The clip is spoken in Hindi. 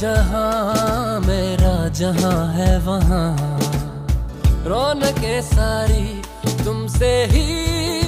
जहां मेरा जहां है वहां रौनकें सारी तुमसे ही